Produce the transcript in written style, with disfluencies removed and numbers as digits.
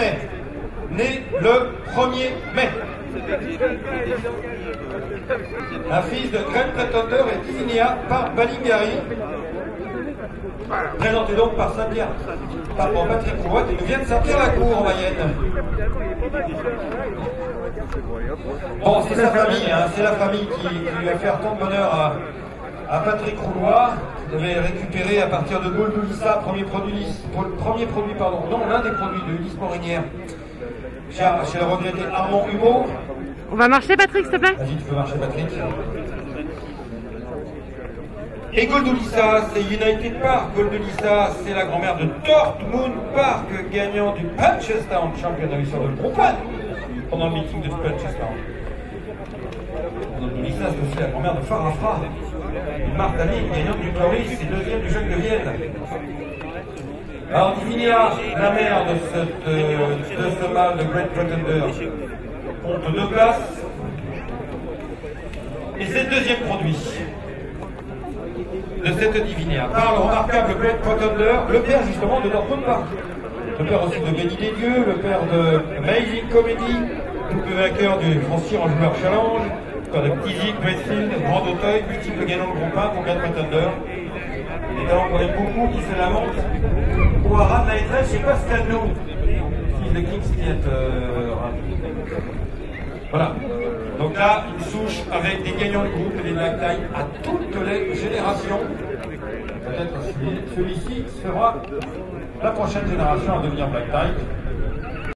né le 1er mai. Un fils de Great Pretender et Divinia par Balingari. Présenté donc par Saint-Pierre, par Patrick Rouet, qui nous vient de Saint-Pierre-la-Cour en Mayenne. Bon, c'est sa famille, hein, c'est la famille qui lui a fait tant de bonheur à Patrick Roulois. Il avait récupéré à partir de Goldulissa, l'un des produits de Ulysse Morinière. Chez le regretté Armand Humeau. On va marcher, Patrick, s'il te plaît? Vas-y, tu peux marcher, Patrick. Et Goldulissa, c'est United Park. Goldulissa, c'est la grand-mère de Dortmund Park, gagnant du Punchestown, championnat du sort de Groupman, pendant le meeting de Punchestown. Goldulissa, c'est aussi la grand-mère de Farafra, Marc David, gagnante du Toris et deuxième du Jacques de Vienne. Alors, Divinia, la mère de ce mâle de Great Pretender, compte 2 places. Et c'est le deuxième produit de cette Divinia, par le remarquable Great Pretender, le père justement de Dortmund Park. Le père aussi de Béni des Dieux, le père de Amazing Comedy, double vainqueur du Francis en joueur challenge, père de Tizik, Westfield, Grand Auteuil, multiple gagnant de groupe 1 pour Great Pretender. Des talents qu'on aime beaucoup, qui se lamentent. Ouara de la maîtresse, c'est Pascal Nou, fils de Kings Kiet. Voilà. Donc là, une souche avec des gagnants de groupe et des black tie à toutes les générations. Peut-être celui-ci sera la prochaine génération à devenir black tie.